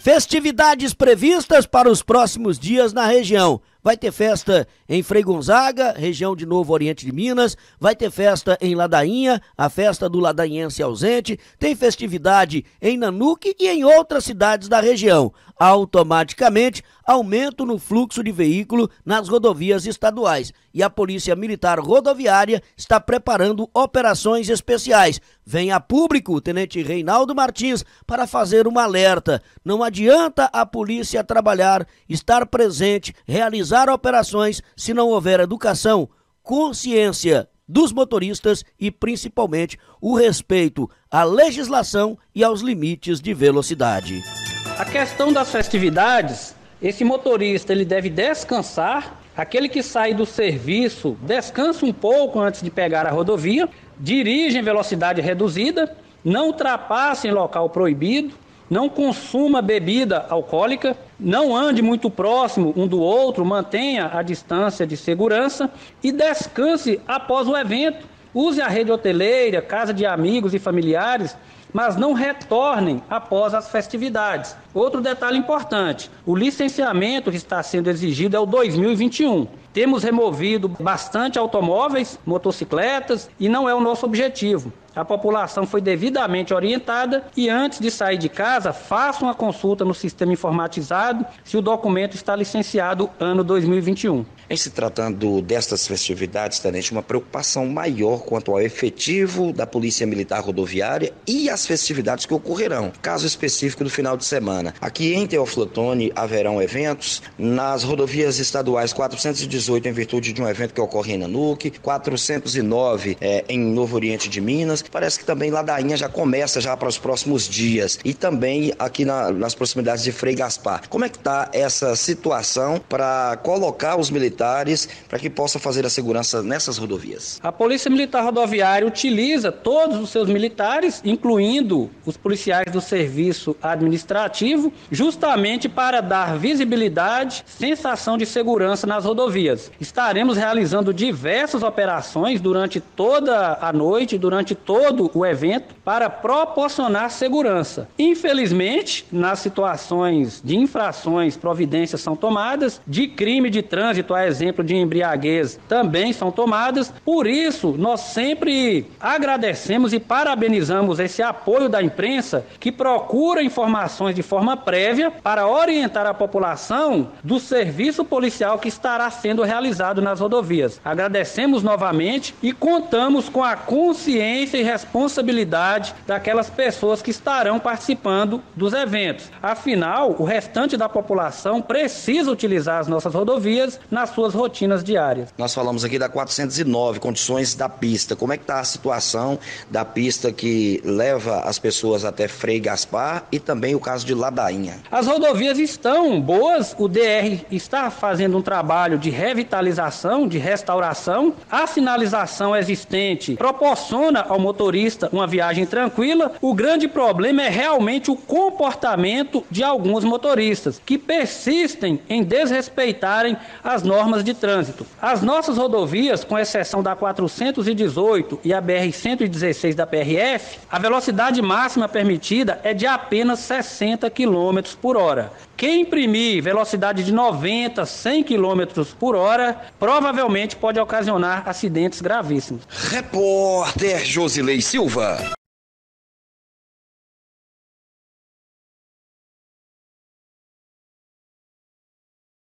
Festividades previstas para os próximos dias na região. Vai ter festa em Frei Gonzaga, região de Novo Oriente de Minas. Vai ter festa em Ladainha, a festa do ladainhense ausente. Tem festividade em Nanuque e em outras cidades da região. Automaticamente, aumento no fluxo de veículo nas rodovias estaduais. E a Polícia Militar Rodoviária está preparando operações especiais. Vem a público o Tenente Reinaldo Martins para fazer um alerta. Não adianta a polícia trabalhar, estar presente, realizar operações se não houver educação, consciência dos motoristas e principalmente o respeito à legislação e aos limites de velocidade. A questão das festividades, esse motorista ele deve descansar. Aquele que sai do serviço descansa um pouco antes de pegar a rodovia, dirige em velocidade reduzida, não ultrapasse em local proibido, não consuma bebida alcoólica, não ande muito próximo um do outro, mantenha a distância de segurança e descanse após o evento. Use a rede hoteleira, casa de amigos e familiares, mas não retornem após as festividades. Outro detalhe importante, o licenciamento que está sendo exigido é o 2021. Temos removido bastante automóveis, motocicletas e não é o nosso objetivo. A população foi devidamente orientada e antes de sair de casa, faça uma consulta no sistema informatizado se o documento está licenciado ano 2021. Em se tratando destas festividades, Tenente, uma preocupação maior quanto ao efetivo da Polícia Militar Rodoviária e as festividades que ocorrerão. Caso específico do final de semana. Aqui em Teófilo Otoni haverão eventos nas rodovias estaduais 418 em virtude de um evento que ocorre em Nanuque, 409 em Novo Oriente de Minas. Parece que também Ladainha já começa já para os próximos dias e também aqui nas proximidades de Frei Gaspar. Como é que está essa situação para colocar os militares para que possa fazer a segurança nessas rodovias? A Polícia Militar Rodoviária utiliza todos os seus militares, incluindo os policiais do serviço administrativo, justamente para dar visibilidade, sensação de segurança nas rodovias. Estaremos realizando diversas operações durante toda a noite, durante todo o evento, para proporcionar segurança. Infelizmente, nas situações de infrações, providências são tomadas, de crime de trânsito, a exemplo de embriaguez, também são tomadas. Por isso, nós sempre agradecemos e parabenizamos esse apoio da imprensa que procura informações de forma prévia para orientar a população do serviço policial que estará sendo realizado nas rodovias. Agradecemos novamente e contamos com a consciência e responsabilidade daquelas pessoas que estarão participando dos eventos. Afinal, o restante da população precisa utilizar as nossas rodovias nas suas rotinas diárias. Nós falamos aqui da 409, condições da pista. Como é que está a situação da pista que leva as pessoas até Frei Gaspar e também o caso de Ladainha? As rodovias estão boas, o DR está fazendo um trabalho de revitalização, de restauração. A sinalização existente proporciona ao motorista uma viagem tranquila. O grande problema é realmente o comportamento de alguns motoristas que persistem em desrespeitarem as normas de trânsito. As nossas rodovias, com exceção da 418 e a BR-116 da PRF, a velocidade máxima permitida é de apenas 60 km por hora. Quem imprimir velocidade de 90, 100 km por hora, provavelmente pode ocasionar acidentes gravíssimos. Repórter Josilei Silva.